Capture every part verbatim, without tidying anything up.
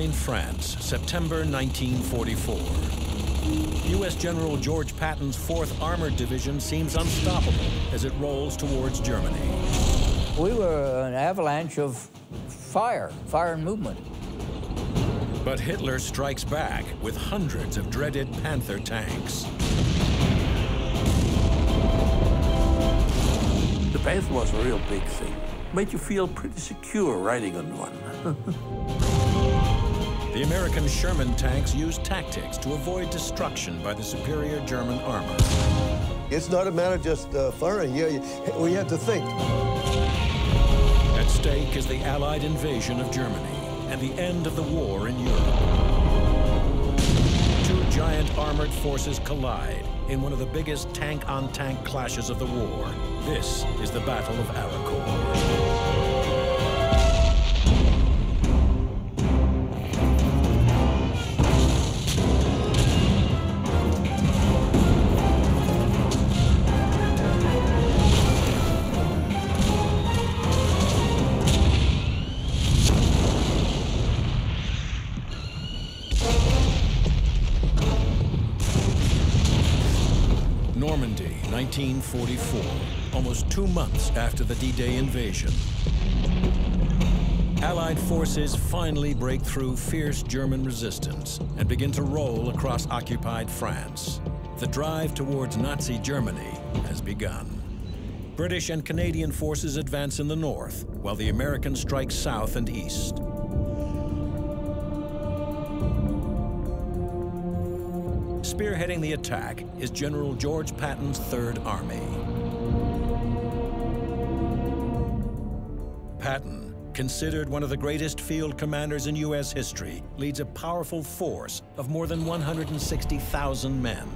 Alpine, France, September nineteen forty-four. U S General George Patton's fourth Armored Division seems unstoppable as it rolls towards Germany. We were an avalanche of fire, fire and movement. But Hitler strikes back with hundreds of dreaded Panther tanks. The Panther was a real big thing. Made you feel pretty secure riding on one. The American Sherman tanks used tactics to avoid destruction by the superior German armor. It's not a matter of just uh, firing. Yeah, we have to think. At stake is the Allied invasion of Germany and the end of the war in Europe. Two giant armored forces collide in one of the biggest tank-on-tank clashes of the war. This is the Battle of Arracourt. Normandy, nineteen forty-four, almost two months after the D-Day invasion. Allied forces finally break through fierce German resistance and begin to roll across occupied France. The drive towards Nazi Germany has begun. British and Canadian forces advance in the north, while the Americans strike south and east. Spearheading the attack is General George Patton's Third Army. Patton, considered one of the greatest field commanders in U S history, leads a powerful force of more than one hundred sixty thousand men.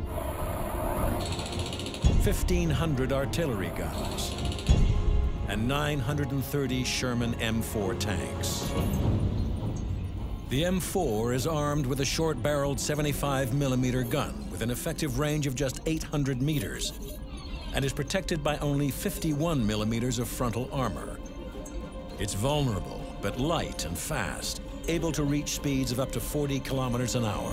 fifteen hundred artillery guns and nine hundred thirty Sherman M four tanks. The M four is armed with a short-barreled seventy-five millimeter gun with an effective range of just eight hundred meters and is protected by only fifty-one millimeters of frontal armor. It's vulnerable, but light and fast, able to reach speeds of up to forty kilometers an hour.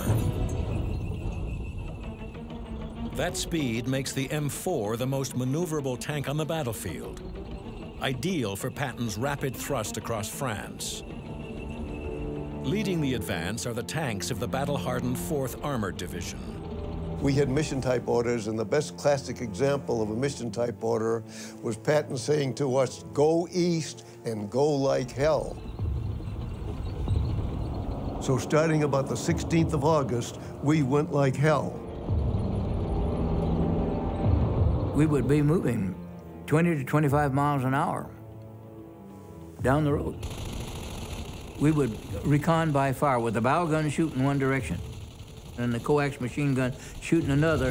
That speed makes the M four the most maneuverable tank on the battlefield, ideal for Patton's rapid thrust across France. Leading the advance are the tanks of the battle-hardened fourth Armored Division. We had mission-type orders, and the best classic example of a mission-type order was Patton saying to us, "Go east and go like hell." So starting about the sixteenth of August, we went like hell. We would be moving twenty to twenty-five miles an hour down the road. We would recon by fire with the bow gun shooting one direction and the coax machine gun shooting another.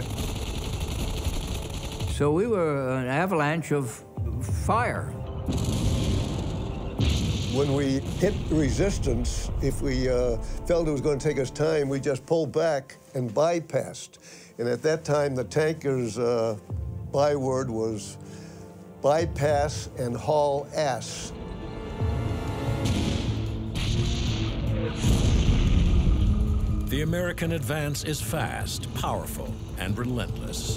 So we were an avalanche of fire. When we hit resistance, if we uh, felt it was going to take us time, we just pulled back and bypassed. And at that time, the tankers' uh, byword was bypass and haul ass. The American advance is fast, powerful, and relentless.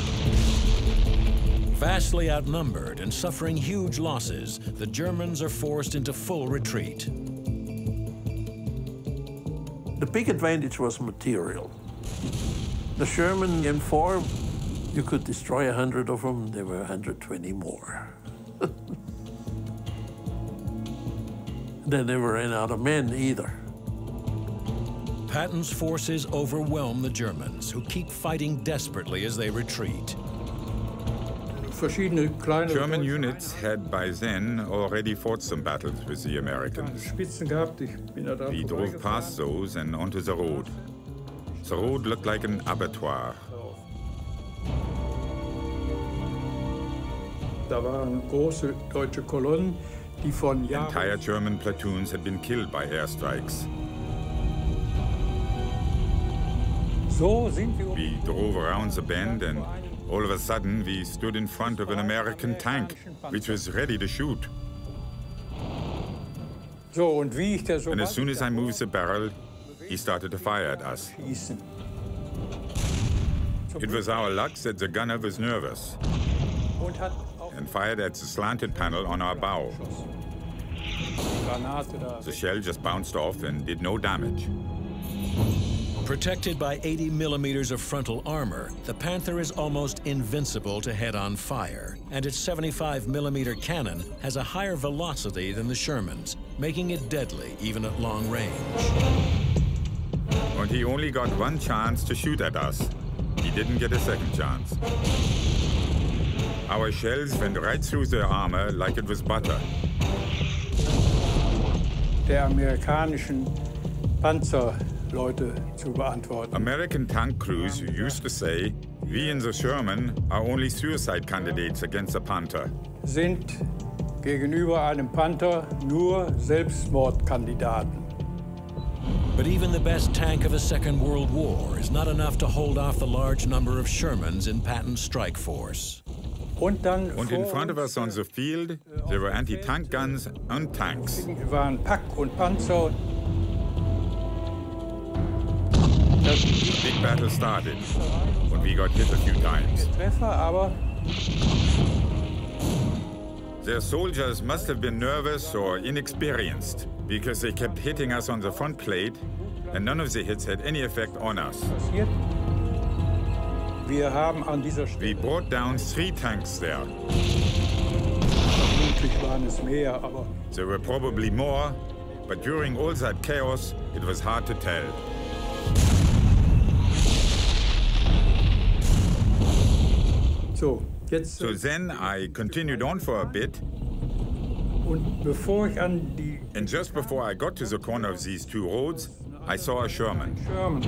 Vastly outnumbered and suffering huge losses, the Germans are forced into full retreat. The big advantage was material. The Sherman M four, you could destroy a hundred of them, there were one hundred twenty more. They never ran out of men either. Patton's forces overwhelm the Germans, who keep fighting desperately as they retreat. German units had by then already fought some battles with the Americans. We drove past those and onto the road. The road looked like an abattoir. Entire German platoons had been killed by airstrikes. We drove around the bend, and all of a sudden we stood in front of an American tank, which was ready to shoot. And as soon as I moved the barrel, he started to fire at us. It was our luck that the gunner was nervous and fired at the slanted panel on our bow. The shell just bounced off and did no damage. Protected by eighty millimeters of frontal armor, the Panther is almost invincible to head-on fire, and its seventy-five millimeter cannon has a higher velocity than the Sherman's, making it deadly even at long range. And he only got one chance to shoot at us. He didn't get a second chance. Our shells went right through their armor like it was butter. Der amerikanischen Panzerleute zu beantworten. American tank crews used to say, we in the Sherman are only suicide candidates against the Panther. Sind gegenüber einem Panther nur Selbstmordkandidaten. But even the best tank of the Second World War is not enough to hold off the large number of Shermans in Patton's strike force. Und, dann and in front of us on the field, there were anti-tank guns and tanks. Waren Pack und Panzer. The big battle started, and we got hit a few times. Treffer, aber their soldiers must have been nervous or inexperienced, because they kept hitting us on the front plate, and none of the hits had any effect on us. Wir haben an dieser We brought down three tanks there. Waren es mehr, aber there were probably more, but during all that chaos, it was hard to tell. So, jetzt, so then I continued on for a bit. Und bevor ich an die And just before I got to the corner of these two roads, I saw a Sherman. Sherman.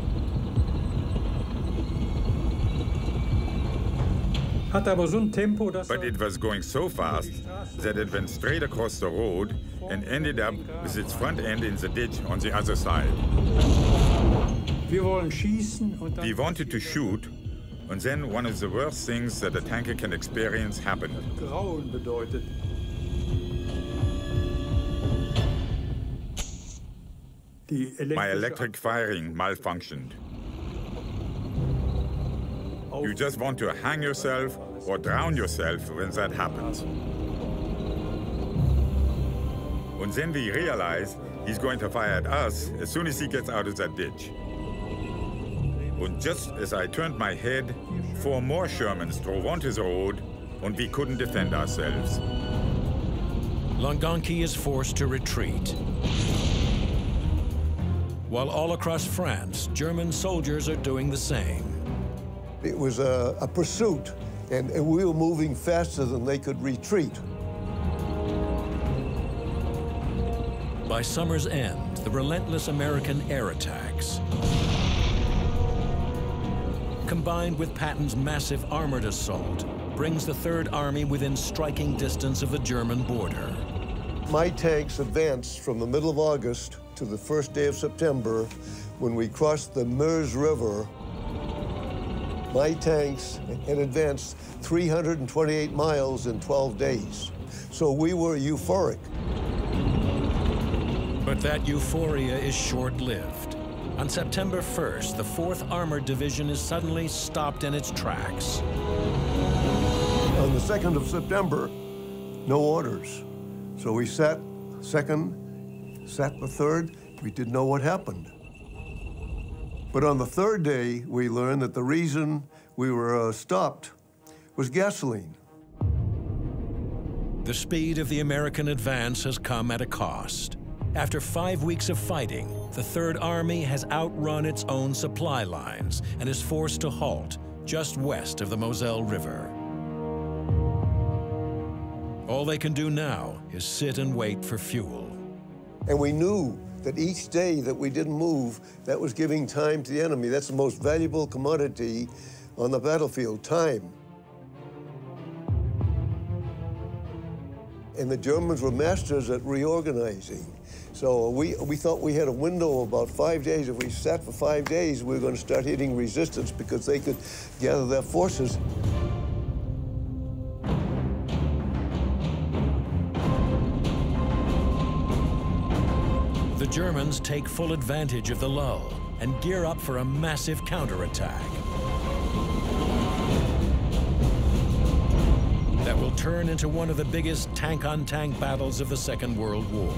Hat aber so ein Tempo, dass but it was going so fast that it went straight across the road and ended up with its front end in the ditch on the other side. Wir wollen schießen und dann we wanted to shoot, and then one of the worst things that a tanker can experience happened. Grauen bedeutet. My electric firing malfunctioned. You just want to hang yourself or drown yourself when that happens. And then we realize he's going to fire at us as soon as he gets out of that ditch. And just as I turned my head, four more Shermans drove onto the road, and we couldn't defend ourselves. Longonki is forced to retreat. While all across France, German soldiers are doing the same. It was a, a pursuit, and, and we were moving faster than they could retreat. By summer's end, the relentless American air attacks, combined with Patton's massive armored assault, brings the Third Army within striking distance of the German border. My tanks advanced from the middle of August to the first day of September, when we crossed the Meuse River. My tanks had advanced three hundred twenty-eight miles in twelve days. So we were euphoric. But that euphoria is short-lived. On September first, the fourth Armored Division is suddenly stopped in its tracks. On the second of September, no orders. So we sat second, sat the third, we didn't know what happened. But on the third day, we learned that the reason we were uh, stopped was gasoline. The speed of the American advance has come at a cost. After five weeks of fighting, the Third Army has outrun its own supply lines and is forced to halt just west of the Moselle River. All they can do now is sit and wait for fuel. And we knew that each day that we didn't move, that was giving time to the enemy. That's the most valuable commodity on the battlefield, time. And the Germans were masters at reorganizing. So we, we thought we had a window of about five days. If we sat for five days, we were going to start hitting resistance because they could gather their forces. Germans take full advantage of the lull and gear up for a massive counterattack that will turn into one of the biggest tank-on-tank battles of the Second World War.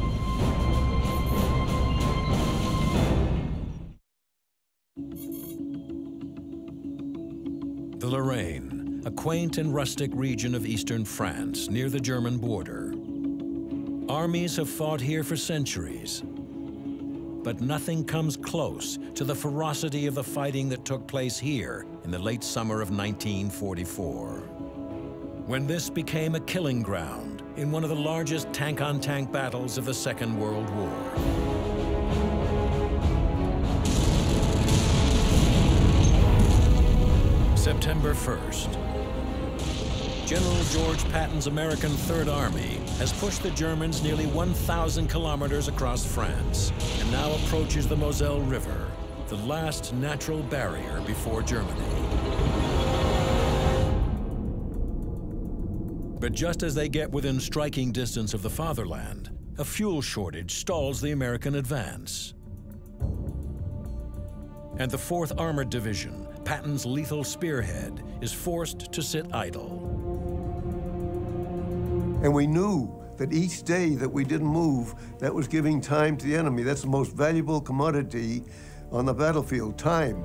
The Lorraine, a quaint and rustic region of eastern France near the German border. Armies have fought here for centuries, but nothing comes close to the ferocity of the fighting that took place here in the late summer of nineteen forty-four, when this became a killing ground in one of the largest tank-on-tank battles of the Second World War. September first. General George Patton's American Third Army has pushed the Germans nearly one thousand kilometers across France and now approaches the Moselle River, the last natural barrier before Germany. But just as they get within striking distance of the fatherland, a fuel shortage stalls the American advance. And the fourth Armored Division, Patton's lethal spearhead, is forced to sit idle. And we knew that each day that we didn't move, that was giving time to the enemy. That's the most valuable commodity on the battlefield, time.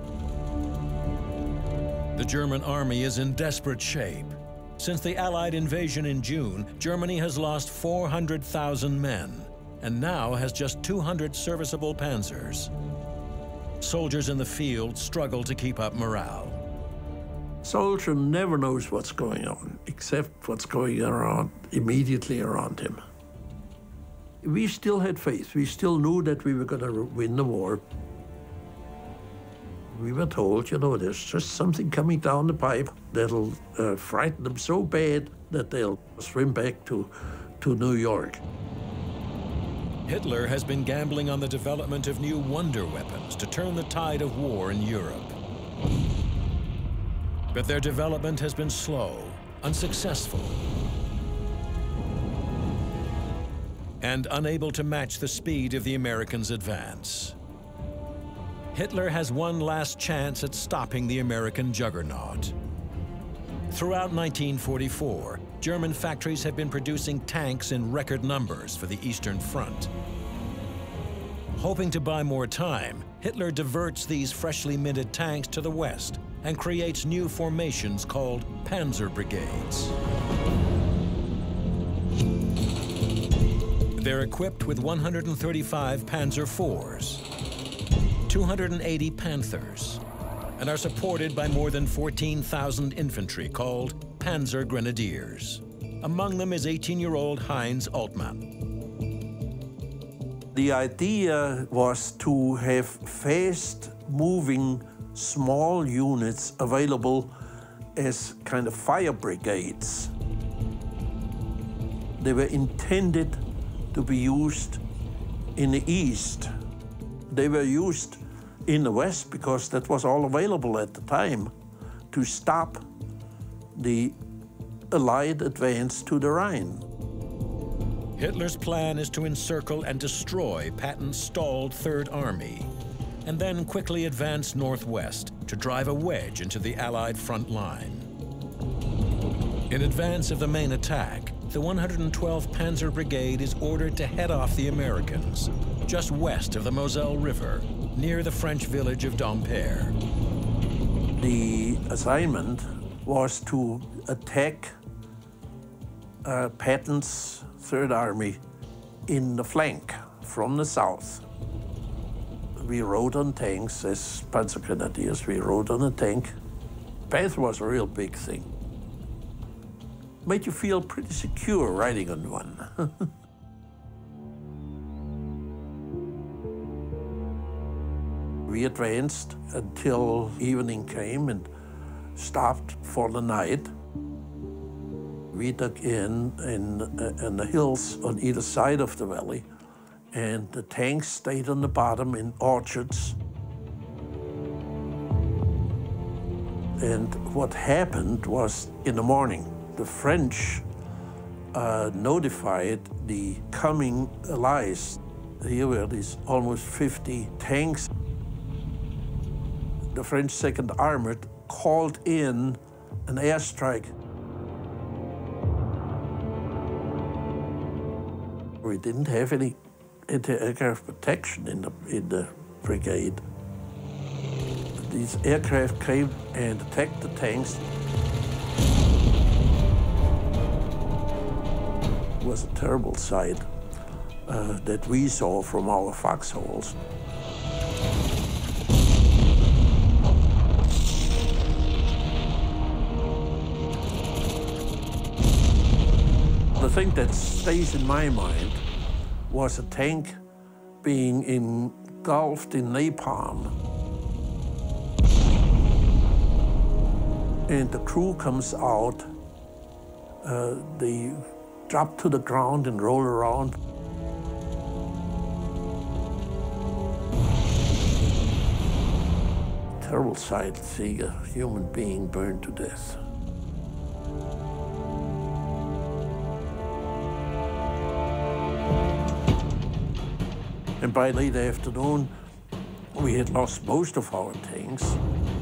The German army is in desperate shape. Since the Allied invasion in June, Germany has lost four hundred thousand men and now has just two hundred serviceable panzers. Soldiers in the field struggle to keep up morale. Soldier never knows what's going on, except what's going around, immediately around him. We still had faith. We still knew that we were going to win the war. We were told, you know, there's just something coming down the pipe that'll uh, frighten them so bad that they'll swim back to, to New York. Hitler has been gambling on the development of new wonder weapons to turn the tide of war in Europe. But their development has been slow, unsuccessful, and unable to match the speed of the Americans' advance. Hitler has one last chance at stopping the American juggernaut. Throughout nineteen forty-four, German factories have been producing tanks in record numbers for the Eastern Front. Hoping to buy more time, Hitler diverts these freshly minted tanks to the west and creates new formations called Panzer Brigades. They're equipped with one hundred thirty-five Panzer fours, two hundred eighty Panthers, and are supported by more than fourteen thousand infantry called Panzer Grenadiers. Among them is eighteen-year-old Heinz Altmann. The idea was to have fast-moving small units available as kind of fire brigades. They were intended to be used in the east. They were used in the west because that was all available at the time to stop the Allied advance to the Rhine. Hitler's plan is to encircle and destroy Patton's stalled Third Army, and then quickly advance northwest to drive a wedge into the Allied front line. In advance of the main attack, the one hundred twelfth Panzer Brigade is ordered to head off the Americans, just west of the Moselle River, near the French village of Dompierre. The assignment was to attack uh, Patton's Third Army in the flank from the south. We rode on tanks as Panzer Grenadiers. We rode on a tank. Panther was a real big thing. Made you feel pretty secure riding on one. We advanced until evening came and stopped for the night. We dug in, in, uh, in the hills on either side of the valley, and the tanks stayed on the bottom in orchards. And what happened was, in the morning, the French uh, notified the coming Allies Here were these almost fifty tanks. The French Second Armored called in an airstrike. We didn't have any anti-aircraft protection in the, in the brigade. These aircraft came and attacked the tanks. It was a terrible sight uh, that we saw from our foxholes. The thing that stays in my mind was a tank being engulfed in napalm. And the crew comes out, uh, they drop to the ground and roll around. Terrible sight, seeing a human being burned to death. And by late afternoon, we had lost most of our tanks.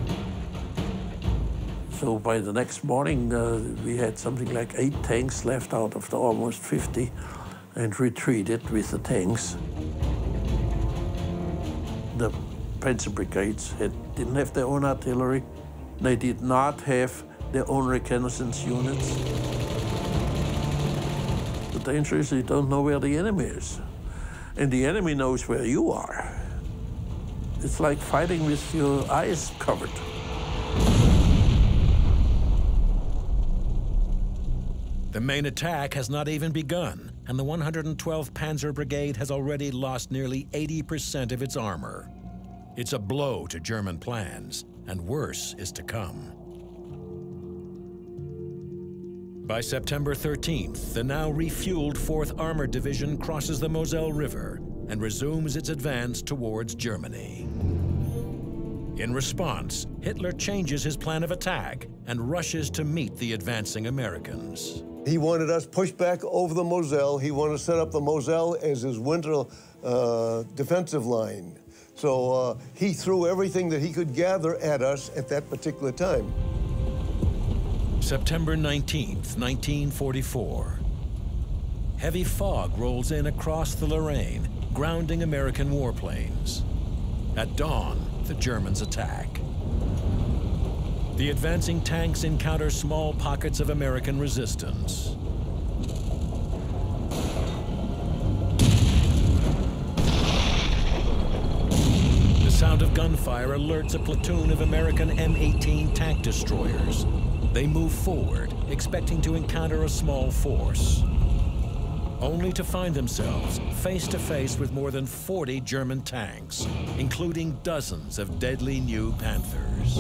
So by the next morning, uh, we had something like eight tanks left out of the almost fifty and retreated with the tanks. The Panzer brigades had, didn't have their own artillery. They did not have their own reconnaissance units. The danger is you don't know where the enemy is. And the enemy knows where you are. It's like fighting with your eyes covered. The main attack has not even begun, and the one hundred twelfth Panzer Brigade has already lost nearly eighty percent of its armor. It's a blow to German plans, and worse is to come. By September thirteenth, the now refueled fourth Armored Division crosses the Moselle River and resumes its advance towards Germany. In response, Hitler changes his plan of attack and rushes to meet the advancing Americans. He wanted us pushed back over the Moselle. He wanted to set up the Moselle as his winter uh, defensive line. So uh, he threw everything that he could gather at us at that particular time. September nineteenth, nineteen forty-four. Heavy fog rolls in across the Lorraine, grounding American warplanes. At dawn, the Germans attack. The advancing tanks encounter small pockets of American resistance. The sound of gunfire alerts a platoon of American M eighteen tank destroyers. They move forward, expecting to encounter a small force, only to find themselves face to face with more than forty German tanks, including dozens of deadly new Panthers.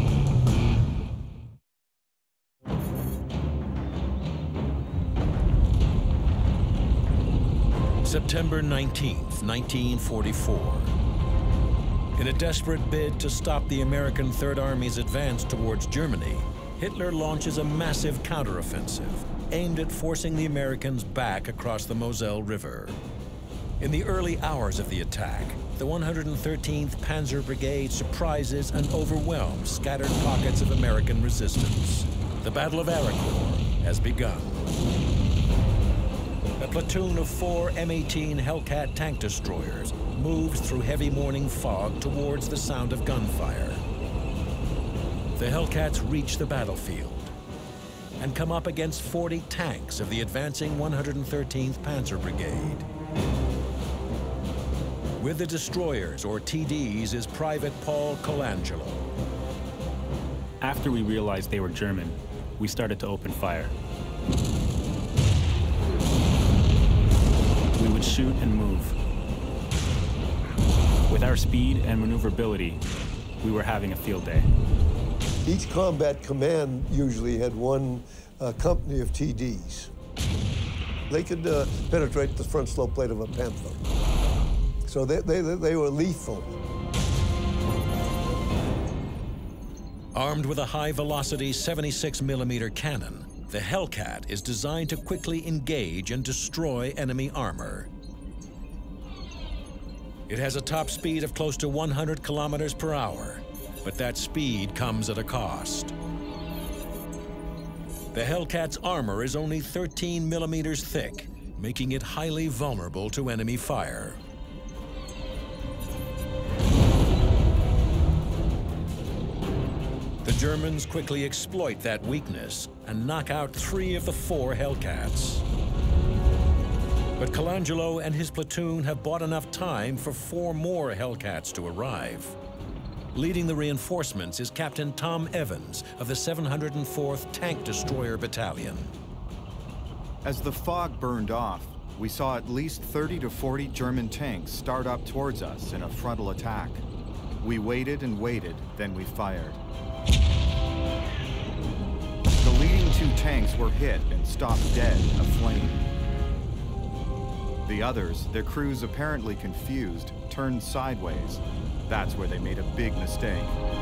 September nineteenth, nineteen forty-four. In a desperate bid to stop the American Third Army's advance towards Germany, Hitler launches a massive counteroffensive aimed at forcing the Americans back across the Moselle River. In the early hours of the attack, the one hundred thirteenth Panzer Brigade surprises and overwhelms scattered pockets of American resistance. The Battle of Arracourt has begun. A platoon of four M eighteen Hellcat tank destroyers moves through heavy morning fog towards the sound of gunfire. The Hellcats reach the battlefield and come up against forty tanks of the advancing one hundred thirteenth Panzer Brigade. With the destroyers, or T Ds, is Private Paul Colangelo. After we realized they were German, we started to open fire. We would shoot and move. With our speed and maneuverability, we were having a field day. Each combat command usually had one uh, company of T Ds. They could uh, penetrate the front slope plate of a Panther. So they, they, they were lethal. Armed with a high-velocity seventy-six millimeter cannon, the Hellcat is designed to quickly engage and destroy enemy armor. It has a top speed of close to one hundred kilometers per hour, but that speed comes at a cost. The Hellcat's armor is only thirteen millimeters thick, making it highly vulnerable to enemy fire. The Germans quickly exploit that weakness and knock out three of the four Hellcats. But Colangelo and his platoon have bought enough time for four more Hellcats to arrive. Leading the reinforcements is Captain Tom Evans of the seven hundred fourth Tank Destroyer Battalion. As the fog burned off, we saw at least thirty to forty German tanks start up towards us in a frontal attack. We waited and waited, then we fired. The leading two tanks were hit and stopped dead, aflame. The others, their crews apparently confused, turned sideways. That's where they made a big mistake.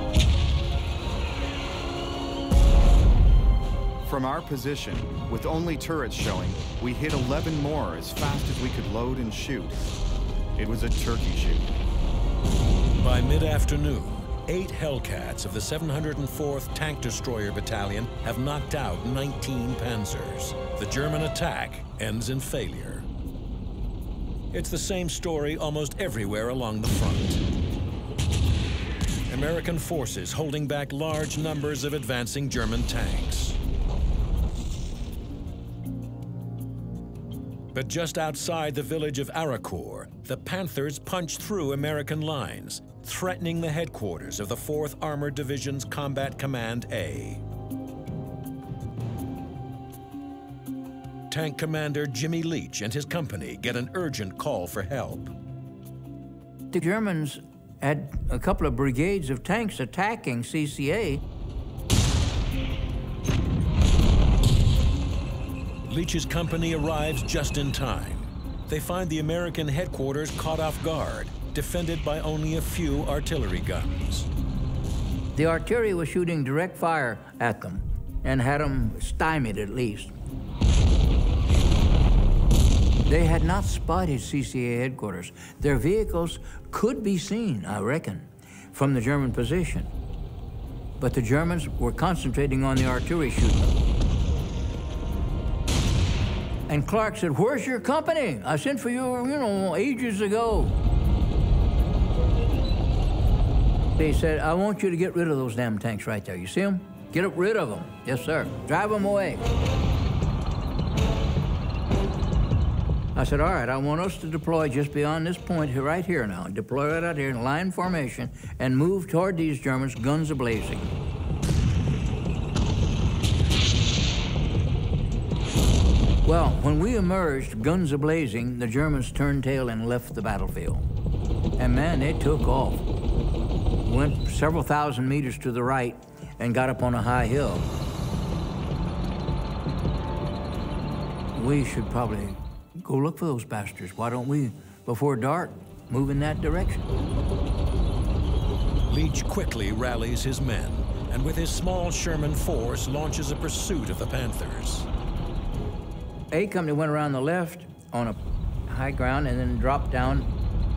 From our position, with only turrets showing, we hit eleven more as fast as we could load and shoot. It was a turkey shoot. By mid-afternoon, eight Hellcats of the seven hundred fourth Tank Destroyer Battalion have knocked out nineteen Panzers. The German attack ends in failure. It's the same story almost everywhere along the front. American forces holding back large numbers of advancing German tanks. But just outside the village of Arracourt, the Panthers punch through American lines, threatening the headquarters of the fourth Armored Division's Combat Command A. Tank Commander Jimmy Leach and his company get an urgent call for help. The Germans had a couple of brigades of tanks attacking C C A. Leach's company arrives just in time. They find the American headquarters caught off guard, defended by only a few artillery guns. The artillery was shooting direct fire at them and had them stymied at least. They had not spotted C C A headquarters. Their vehicles could be seen, I reckon, from the German position. But the Germans were concentrating on the artillery shooting. And Clark said, "Where's your company? I sent for you, you know, ages ago." They said, "I want you to get rid of those damn tanks right there. You see them? Get rid of them." "Yes, sir." "Drive them away." I said, "All right, I want us to deploy just beyond this point here, right here now. Deploy right out here in line formation and move toward these Germans, guns a-blazing." Well, when we emerged, guns a-blazing, the Germans turned tail and left the battlefield. And man, they took off. Went several thousand meters to the right and got up on a high hill. We should probably go look for those bastards. Why don't we, before dark, move in that direction? Leach quickly rallies his men, and with his small Sherman force, launches a pursuit of the Panthers. A Company went around the left on a high ground and then dropped down.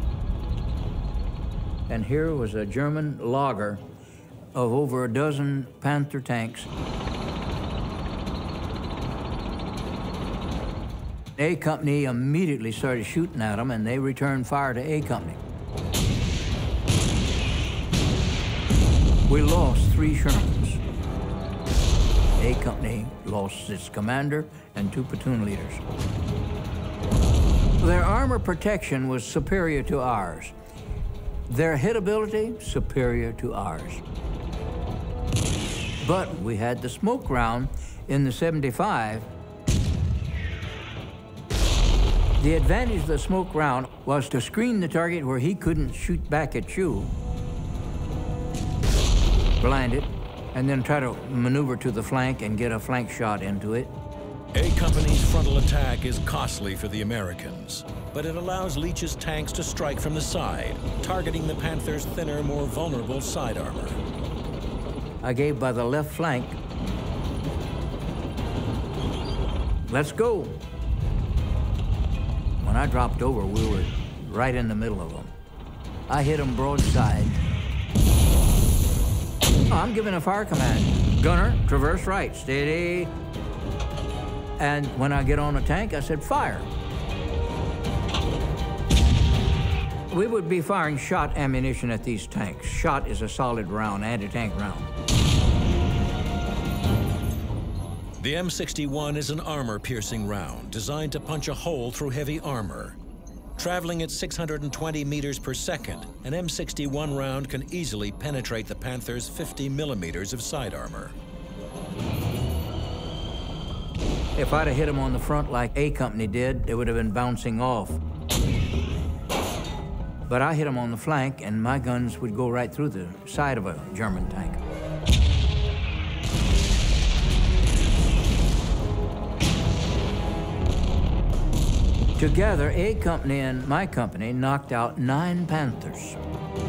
And here was a German logger of over a dozen Panther tanks. A Company immediately started shooting at them, and they returned fire to A Company. We lost three Shermans. A Company lost its commander and two platoon leaders. Their armor protection was superior to ours. Their hitability, superior to ours. But we had the smoke round in the seventy-five. The advantage of the smoke round was to screen the target where he couldn't shoot back at you, blind it, and then try to maneuver to the flank and get a flank shot into it. A Company's frontal attack is costly for the Americans, but it allows Leach's tanks to strike from the side, targeting the Panthers' thinner, more vulnerable side armor. I gave by the left flank. Let's go. When I dropped over, we were right in the middle of them. I hit them broadside. I'm giving a fire command. Gunner, traverse right, steady. And when I get on the tank, I said, fire. We would be firing shot ammunition at these tanks. Shot is a solid round, anti-tank round. The M sixty-one is an armor-piercing round designed to punch a hole through heavy armor. Traveling at six hundred twenty meters per second, an M sixty-one round can easily penetrate the Panther's fifty millimeters of side armor. If I'd have hit them on the front like A Company did, they would have been bouncing off. But I hit them on the flank, and my guns would go right through the side of a German tank. Together, A Company and my company knocked out nine Panthers.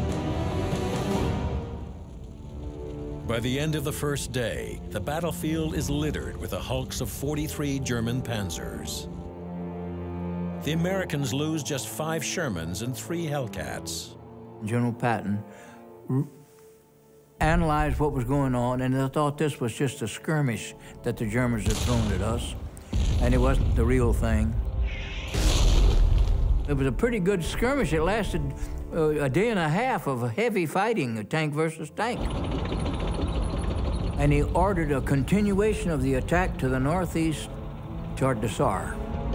By the end of the first day, the battlefield is littered with the hulks of forty-three German Panzers. The Americans lose just five Shermans and three Hellcats. General Patton analyzed what was going on, and they thought this was just a skirmish that the Germans had thrown at us, and it wasn't the real thing. It was a pretty good skirmish. It lasted uh, a day and a half of heavy fighting, tank versus tank. And he ordered a continuation of the attack to the northeast toward the Saar.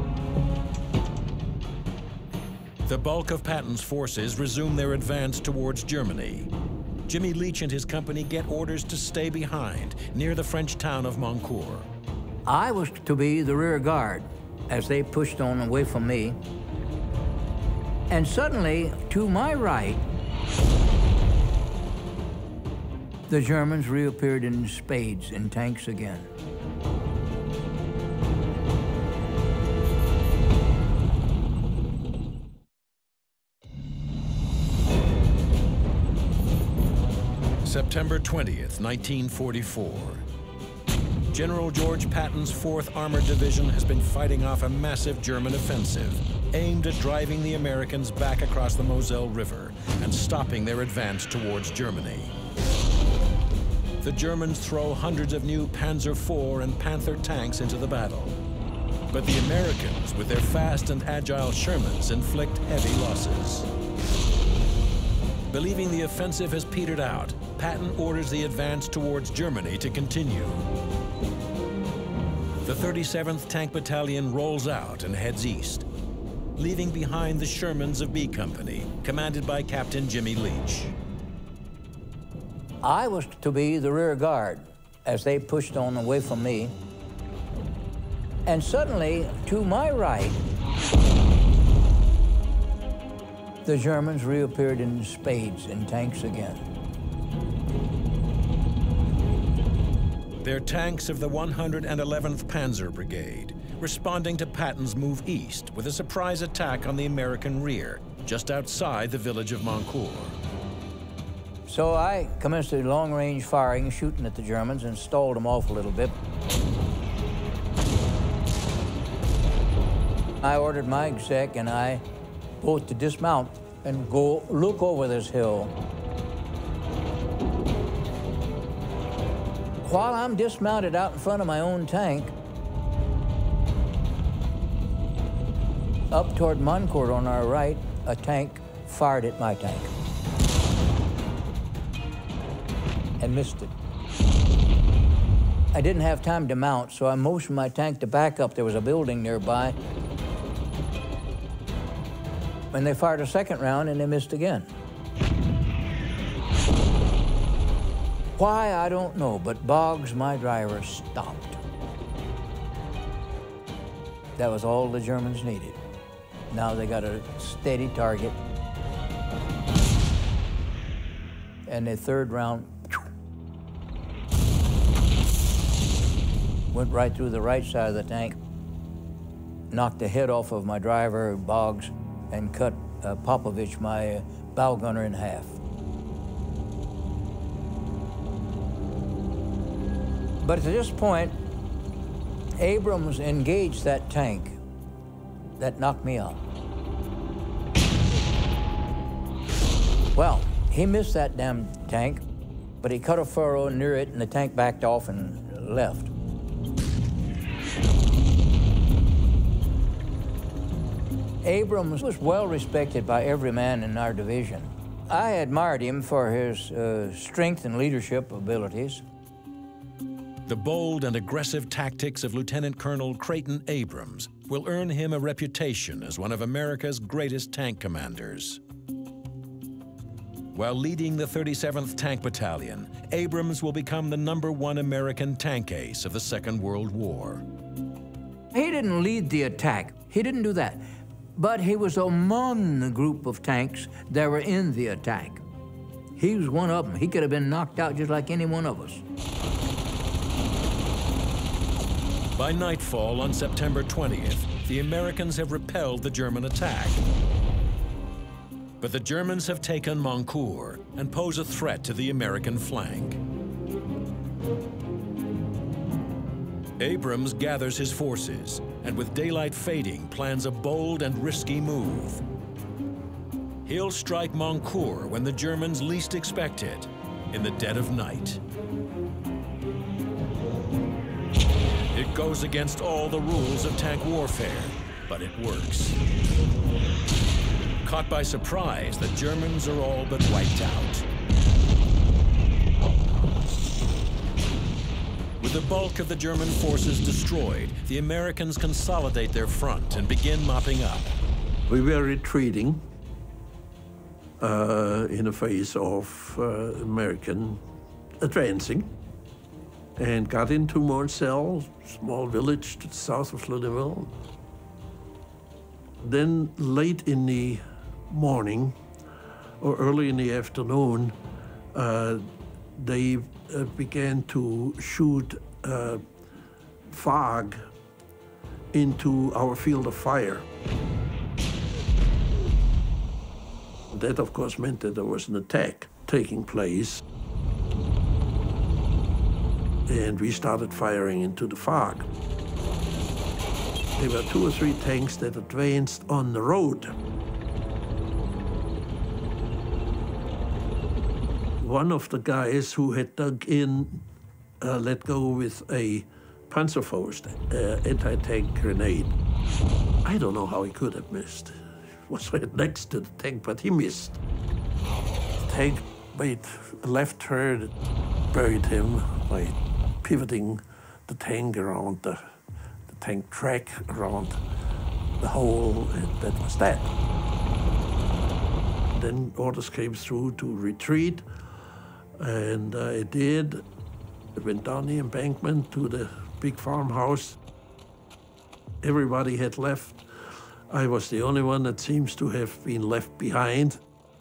The bulk of Patton's forces resume their advance towards Germany. Jimmy Leach and his company get orders to stay behind, near the French town of Mancourt. I was to be the rear guard as they pushed on away from me. And suddenly, to my right, the Germans reappeared in spades in tanks again. September twentieth, nineteen forty-four. General George Patton's fourth Armored Division has been fighting off a massive German offensive aimed at driving the Americans back across the Moselle River and stopping their advance towards Germany. The Germans throw hundreds of new Panzer four and Panther tanks into the battle. But the Americans, with their fast and agile Shermans, inflict heavy losses. Believing the offensive has petered out, Patton orders the advance towards Germany to continue. The thirty-seventh Tank Battalion rolls out and heads east, leaving behind the Shermans of B Company, commanded by Captain Jimmy Leach. I was to be the rear guard as they pushed on away from me. And suddenly, to my right, the Germans reappeared in spades in tanks again. They're tanks of the one hundred eleventh Panzer Brigade, responding to Patton's move east with a surprise attack on the American rear, just outside the village of Mancourt. So I commenced a long-range firing, shooting at the Germans, and stalled them off a little bit. I ordered my exec and I both to dismount and go look over this hill. While I'm dismounted out in front of my own tank, up toward Mancourt on our right, a tank fired at my tank and missed it. I didn't have time to mount, so I motioned my tank to back up. There was a building nearby. And they fired a second round and they missed again. Why, I don't know, but Boggs, my driver, stopped. That was all the Germans needed. Now they got a steady target. And the third round went right through the right side of the tank, knocked the head off of my driver, Boggs, and cut uh, Popovich, my uh, bow gunner, in half. But at this point, Abrams engaged that tank that knocked me out. Well, he missed that damn tank, but he cut a furrow near it and the tank backed off and left. Abrams was well respected by every man in our division. I admired him for his uh, strength and leadership abilities. The bold and aggressive tactics of Lieutenant Colonel Creighton Abrams will earn him a reputation as one of America's greatest tank commanders. While leading the thirty-seventh Tank Battalion, Abrams will become the number one American tank ace of the Second World War. He didn't lead the attack. He didn't do that. But he was among the group of tanks that were in the attack. He was one of them. He could have been knocked out just like any one of us. By nightfall on September twentieth, the Americans have repelled the German attack. But the Germans have taken Arracourt and pose a threat to the American flank. Abrams gathers his forces and with daylight fading plans a bold and risky move. He'll strike Arracourt when the Germans least expect it, in the dead of night. It goes against all the rules of tank warfare, but it works. Caught by surprise, the Germans are all but wiped out. With the bulk of the German forces destroyed, the Americans consolidate their front and begin mopping up. We were retreating uh, in the face of uh, American advancing, and got into Morcel, small village to the south of Lunéville. Then late in the morning, or early in the afternoon, uh, they uh, began to shoot uh, fog into our field of fire. That, of course, meant that there was an attack taking place. And we started firing into the fog. There were two or three tanks that advanced on the road. One of the guys who had dug in uh, let go with a Panzerfaust uh, anti-tank grenade. I don't know how he could have missed. It was right next to the tank, but he missed. The tank made a left turn, buried him by pivoting the tank around the, the tank track around the hole, and that was that. Then orders came through to retreat, and uh, it did. It went down the embankment to the big farmhouse. Everybody had left. I was the only one that seems to have been left behind.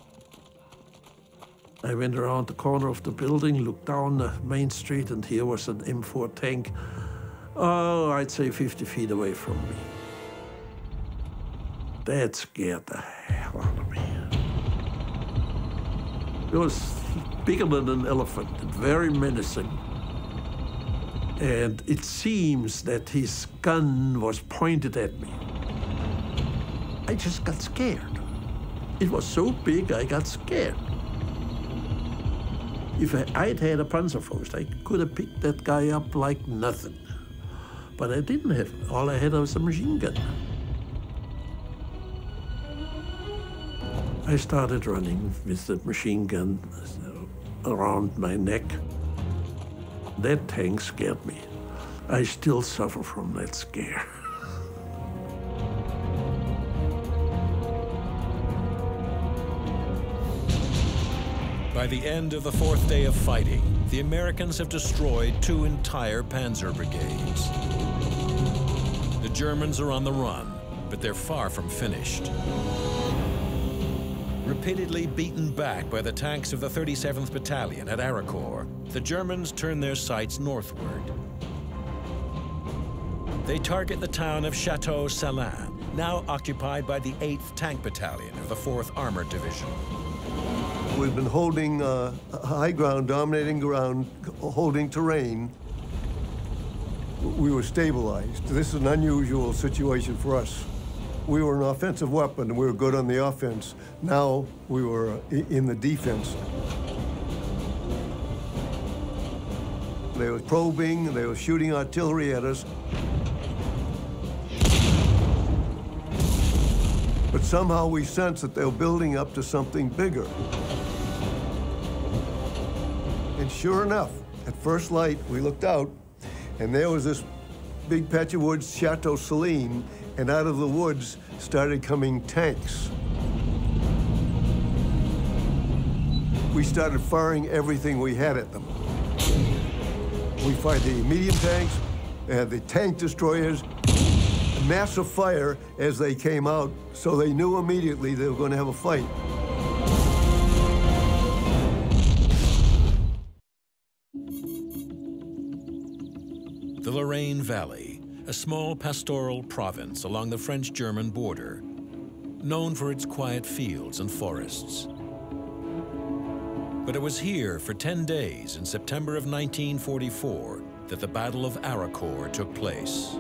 I went around the corner of the building, looked down the main street, and here was an M four tank, oh, I'd say fifty feet away from me. That scared the hell out of me. It was bigger than an elephant, very menacing. And it seems that his gun was pointed at me. I just got scared. It was so big, I got scared. If I'd had a Panzerfaust, I could have picked that guy up like nothing. But I didn't have it. All I had was a machine gun. I started running with the machine gun around my neck. That tank scared me. I still suffer from that scare. By the end of the fourth day of fighting, the Americans have destroyed two entire panzer brigades. The Germans are on the run, but they're far from finished. Repeatedly beaten back by the tanks of the thirty-seventh Battalion at Arracourt, the Germans turn their sights northward. They target the town of Chateau Salin, now occupied by the eighth Tank Battalion of the fourth Armored Division. We've been holding uh, high ground, dominating ground, holding terrain. We were stabilized. This is an unusual situation for us. We were an offensive weapon, and we were good on the offense. Now we were in the defense. They were probing, they were shooting artillery at us. But somehow we sensed that they were building up to something bigger. And sure enough, at first light, we looked out, and there was this big patch of woods, Chateau Celine, and out of the woods started coming tanks. We started firing everything we had at them. We fired the medium tanks, uh, the tank destroyers, a massive fire as they came out, so they knew immediately they were going to have a fight. The Lorraine Valley, a small pastoral province along the French-German border, known for its quiet fields and forests. But it was here for ten days in September of nineteen forty-four that the Battle of Arracourt took place.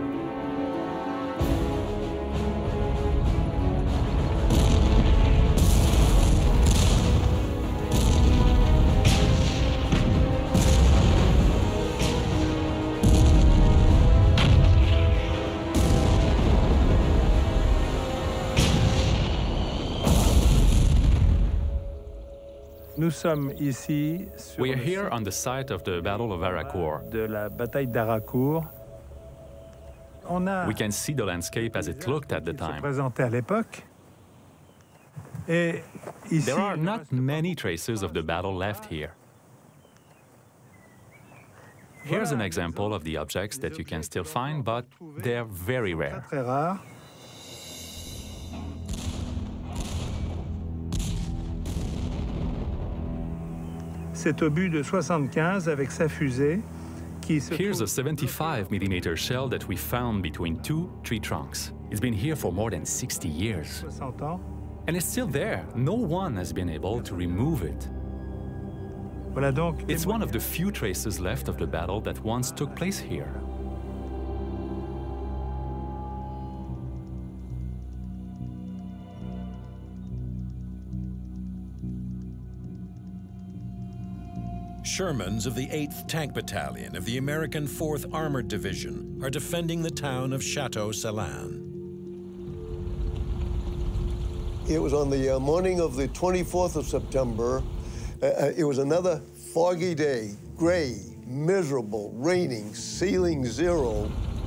We are here on the site of the Battle of Arracourt. We can see the landscape as it looked at the time. There are not many traces of the battle left here. Here's an example of the objects that you can still find, but they're very rare. Here's a seventy-five millimeter shell that we found between two tree trunks. It's been here for more than sixty years. And it's still there. No one has been able to remove it. It's one of the few traces left of the battle that once took place here. Shermans of the eighth Tank Battalion of the American fourth Armored Division are defending the town of Chateau Celine. It was on the uh, morning of the twenty-fourth of September. Uh, it was another foggy day, gray, miserable, raining, ceiling zero.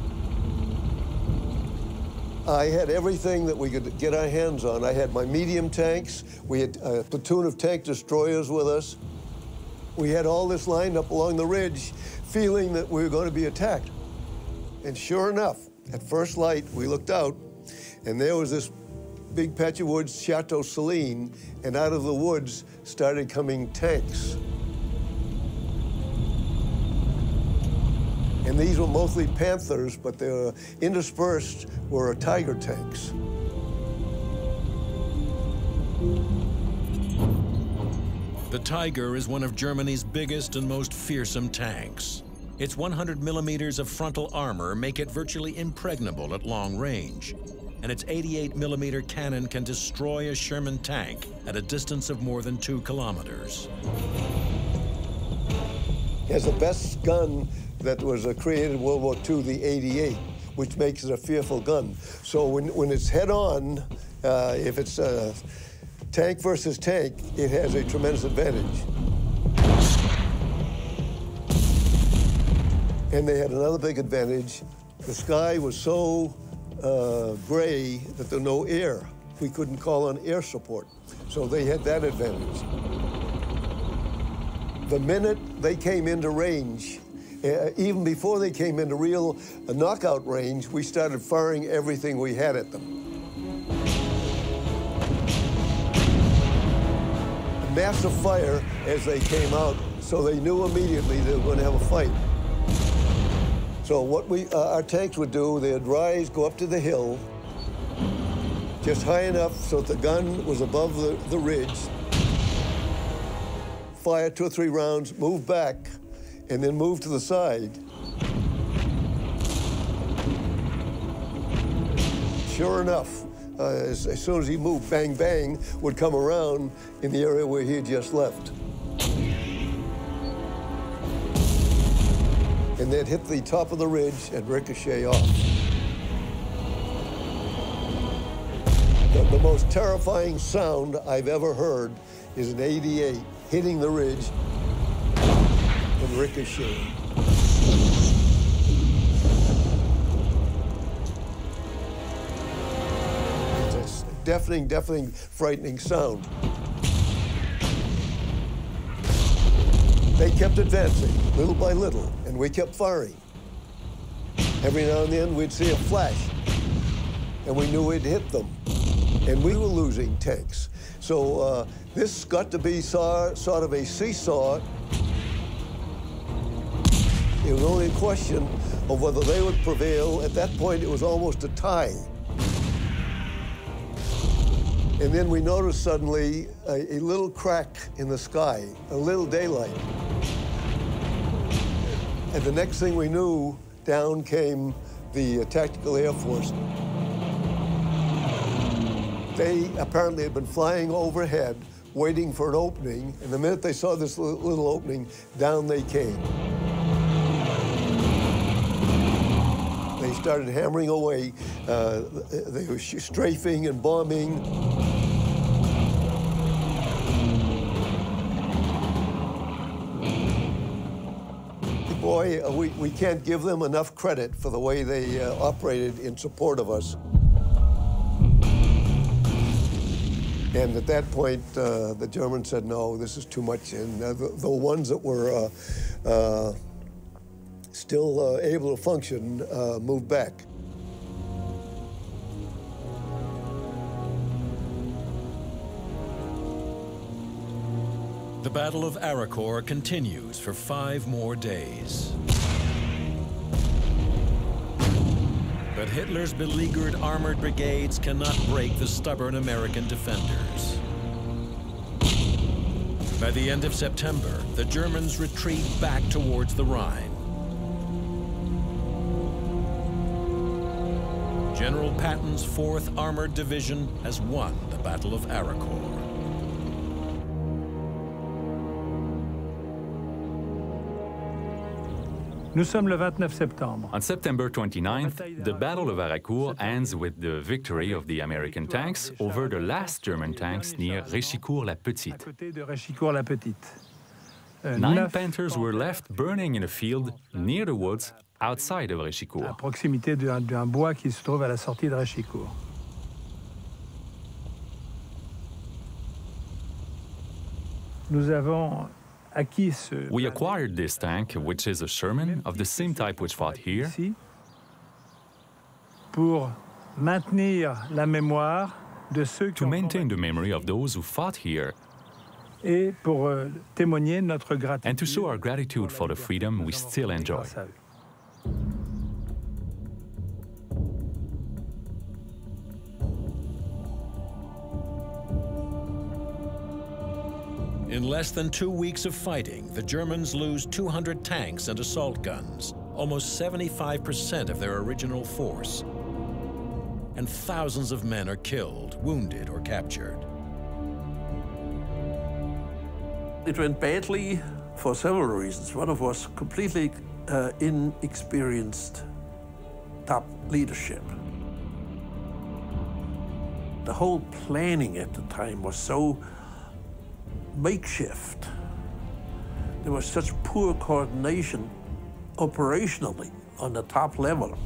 I had everything that we could get our hands on. I had my medium tanks. We had a platoon of tank destroyers with us. We had all this lined up along the ridge, feeling that we were going to be attacked. And sure enough, at first light, we looked out, and there was this big patch of woods, Chateau Celine, and out of the woods started coming tanks. And these were mostly Panthers, but they were interspersed were Tiger tanks. The Tiger is one of Germany's biggest and most fearsome tanks. Its one hundred millimeters of frontal armor make it virtually impregnable at long range, and its eighty-eight millimeter cannon can destroy a Sherman tank at a distance of more than two kilometers. It has the best gun that was uh, created in World War Two, the eighty-eight, which makes it a fearful gun. So when, when it's head-on, uh, if it's uh, tank versus tank, it has a tremendous advantage. And they had another big advantage. The sky was so uh, gray that there was no air. We couldn't call on air support. So they had that advantage. The minute they came into range, uh, even before they came into real uh, knockout range, we started firing everything we had at them. Massive fire as they came out, so they knew immediately they were going to have a fight. So what we, uh, our tanks would do, they'd rise, go up to the hill, just high enough so that the gun was above the, the ridge, fire two or three rounds, move back, and then move to the side. sure enough, uh, as, as soon as he moved, bang, bang, would come around in the area where he had just left. And they'd hit the top of the ridge and ricochet off. The, the most terrifying sound I've ever heard is an eighty-eight hitting the ridge and ricocheting. It's a deafening, deafening, frightening sound. They kept advancing, little by little, and we kept firing. Every now and then, we'd see a flash, and we knew we'd hit them. And we were losing tanks. So uh, this got to be saw, sort of a seesaw. It was only a question of whether they would prevail. At that point, it was almost a tie. And then we noticed suddenly a, a little crack in the sky, a little daylight. And the next thing we knew, down came the uh, Tactical Air Force. They apparently had been flying overhead, waiting for an opening, and the minute they saw this little opening, down they came. They started hammering away. Uh, they were strafing and bombing. Boy, uh, we, we can't give them enough credit for the way they uh, operated in support of us. And at that point, uh, the Germans said, no, this is too much. And uh, the, the ones that were uh, uh, still uh, able to function uh, moved back. The Battle of Arracourt continues for five more days. But Hitler's beleaguered armored brigades cannot break the stubborn American defenders. By the end of September, the Germans retreat back towards the Rhine. General Patton's fourth Armored Division has won the Battle of Arracourt. Nous sommes le vingt-neuf septembre. On September twenty-ninth, the Battle of Arracourt ends with the victory of the American tanks over the last German tanks near Réchicourt-la-Petite. Nine Panthers were left burning in a field near the woods outside of Réchicourt. À proximité d'un bois qui se trouve à la sortie de Réchicourt. Nous avons We acquired this tank, which is a Sherman of the same type which fought here, pour maintenir la mémoire de ceux to maintain the memory of those who fought here, et pour témoigner notre gratitude, and to show our gratitude for the freedom we still enjoy. In less than two weeks of fighting, the Germans lose two hundred tanks and assault guns, almost seventy-five percent of their original force. And thousands of men are killed, wounded, or captured. It went badly for several reasons. One of was completely uh, inexperienced top leadership. The whole planning at the time was so makeshift. There was such poor coordination operationally on the top level.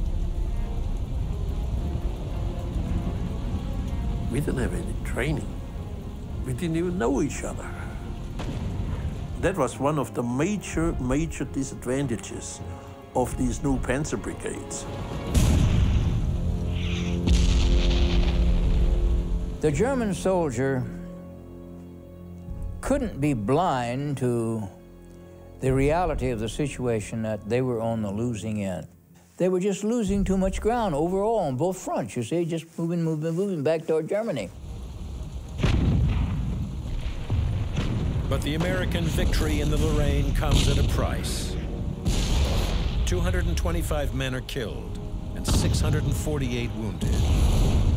We didn't have any training. We didn't even know each other. That was one of the major, major disadvantages of these new Panzer brigades. The German soldier couldn't be blind to the reality of the situation that they were on the losing end. They were just losing too much ground overall on both fronts, you see, just moving, moving, moving back toward Germany. But the American victory in the Lorraine comes at a price. two hundred twenty-five men are killed and six hundred forty-eight wounded.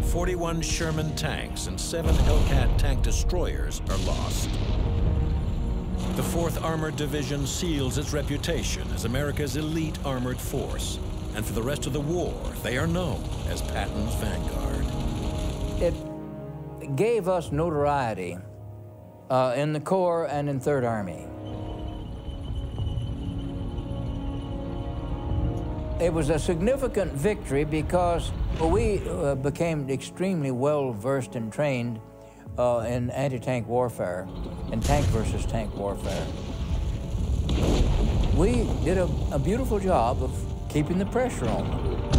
forty-one Sherman tanks and seven Hellcat tank destroyers are lost. The fourth Armored Division seals its reputation as America's elite armored force, and for the rest of the war, they are known as Patton's Vanguard. It gave us notoriety uh, in the Corps and in Third Army. It was a significant victory because we uh, became extremely well-versed and trained uh, in anti-tank warfare and tank versus tank warfare. We did a, a beautiful job of keeping the pressure on them.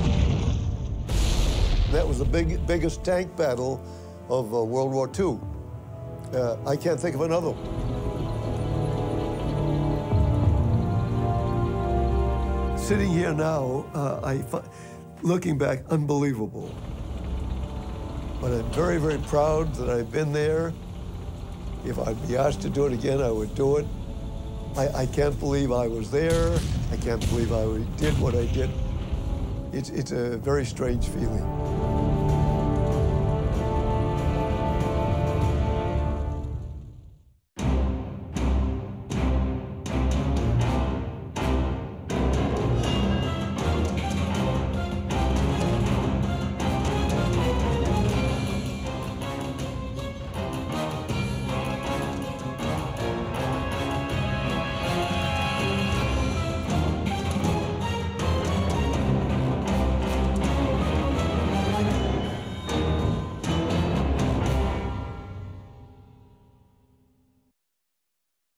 That was the big, biggest tank battle of uh, World War Two. Uh, I can't think of another one. Sitting here now, uh, I, looking back, unbelievable. But I'm very, very proud that I've been there. If I'd be asked to do it again, I would do it. I, I can't believe I was there. I can't believe I did what I did. It's, it's a very strange feeling.